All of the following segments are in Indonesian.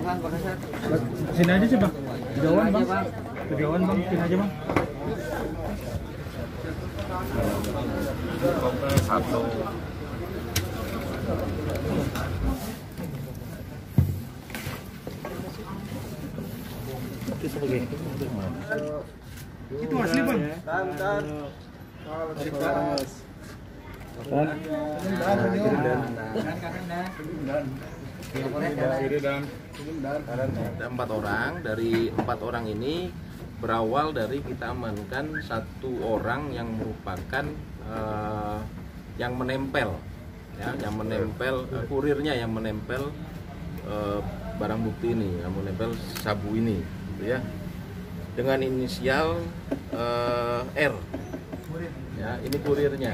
Sini aja sih bang, kejauhan bang, kejauhan bang, sini aja bang. Satu. Itu sebagai itu asli bang. Ada 4 orang. Dari 4 orang ini berawal dari kita amankan 1 orang yang merupakan yang menempel, ya, yang menempel kurirnya yang menempel barang bukti ini, yang menempel sabu ini, gitu ya, dengan inisial R. Ya, ini kurirnya.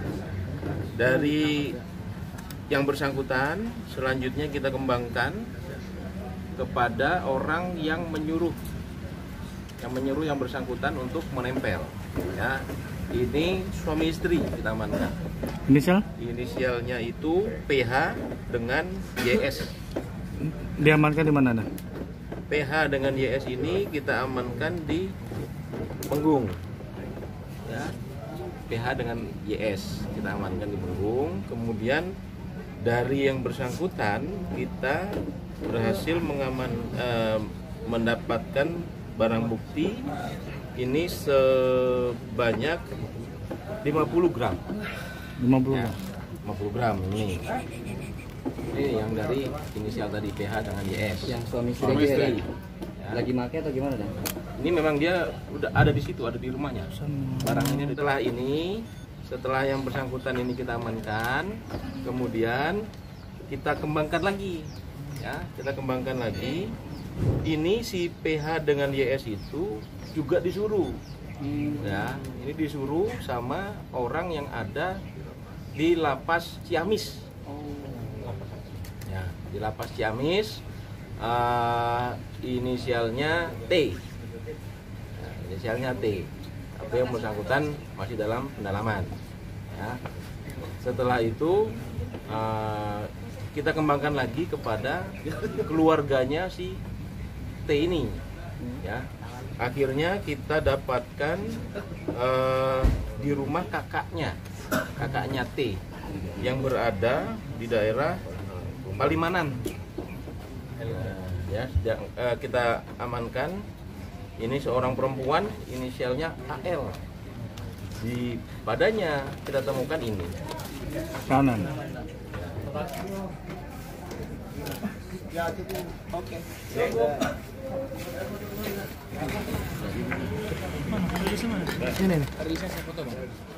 Dari yang bersangkutan, selanjutnya kita kembangkan kepada orang yang menyuruh yang bersangkutan untuk menempel. Ya, ini suami istri kita amankan. Inisial? Inisialnya itu PH dengan YS. Diamankan di mana? PH dengan YS ini kita amankan di Penggung. Ya, PH dengan YS kita amankan di Penggung. Kemudian dari yang bersangkutan kita berhasil mendapatkan barang bukti ini sebanyak 50 gram. 50 Ya, 50 gram ini. Ini yang dari inisial tadi PH dengan YS. Yang suami Suami istri. ya. Lagi make atau gimana dan? Ini memang dia udah ada di situ, ada di rumahnya. Barang ini setelah yang bersangkutan ini kita amankan, kemudian kita kembangkan lagi. Ya, kita kembangkan lagi. Ini si PH dengan YS itu juga disuruh. Ya, ini disuruh sama orang yang ada di Lapas Ciamis. Ya, di Lapas Ciamis, inisialnya T. Nah, inisialnya T. Tapi yang bersangkutan masih dalam pendalaman. Ya. Setelah itu kita kembangkan lagi kepada keluarganya si T ini. Ya. Akhirnya kita dapatkan di rumah kakaknya T yang berada di daerah Palimanan. Ya, kita amankan. Ini seorang perempuan, inisialnya AL. Di badannya kita temukan ini. kanan. Ya, oke. Ini. Rilisnya saya foto bang.